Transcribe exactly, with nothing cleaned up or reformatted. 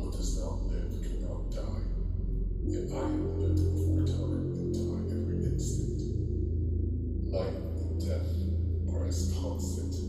Thou dost not live cannot die, yet I have lived before time and die every instant. Life and death are as constant